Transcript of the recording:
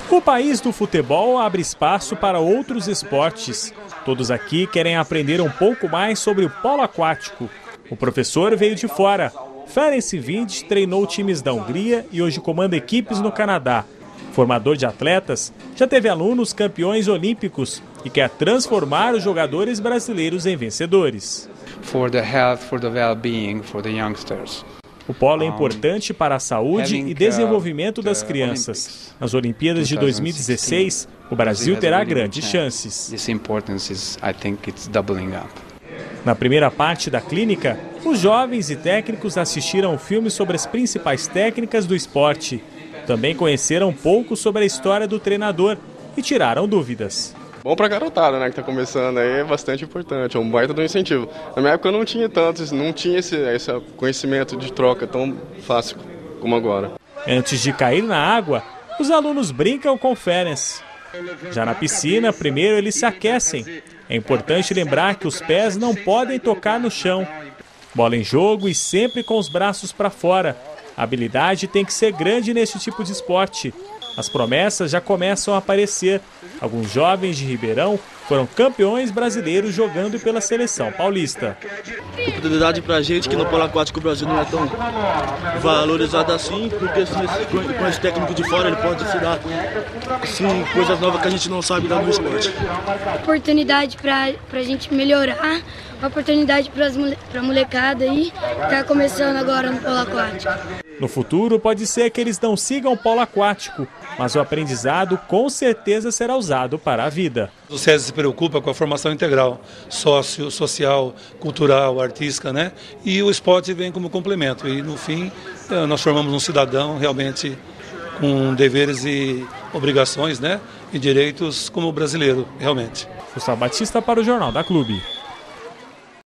O país do futebol abre espaço para outros esportes. Todos aqui querem aprender um pouco mais sobre o polo aquático. O professor veio de fora. Ferenc Vind treinou times da Hungria e hoje comanda equipes no Canadá. Formador de atletas, já teve alunos campeões olímpicos e quer transformar os jogadores brasileiros em vencedores. For the health, for the well-being, for the youngsters. O polo é importante para a saúde e desenvolvimento das crianças. Nas Olimpíadas de 2016, o Brasil terá grandes chances. Na primeira parte da clínica, os jovens e técnicos assistiram um filme sobre as principais técnicas do esporte. Também conheceram um pouco sobre a história do treinador e tiraram dúvidas. Bom pra garotada, né, que tá começando aí, é bastante importante, é um baita do incentivo. Na minha época eu não tinha tanto, não tinha esse conhecimento de troca tão fácil como agora. Antes de cair na água, os alunos brincam com Ferenc. Já na piscina, primeiro eles se aquecem. É importante lembrar que os pés não podem tocar no chão. Bola em jogo e sempre com os braços para fora. A habilidade tem que ser grande nesse tipo de esporte. As promessas já começam a aparecer. Alguns jovens de Ribeirão foram campeões brasileiros jogando pela seleção paulista. Oportunidade para a gente que no polo aquático o Brasil não é tão valorizado assim, porque com esse técnico de fora ele pode ensinar coisas novas que a gente não sabe dar no esporte. Oportunidade para a gente melhorar, uma oportunidade para a molecada aí que está começando agora no polo aquático. No futuro pode ser que eles não sigam o polo aquático, mas o aprendizado com certeza será usado para a vida. O SESI se preocupa com a formação integral, social, cultural, artística, né? E o esporte vem como complemento. E no fim, nós formamos um cidadão realmente com deveres e obrigações, né? E direitos como brasileiro, realmente. Gustavo Batista para o Jornal da Clube.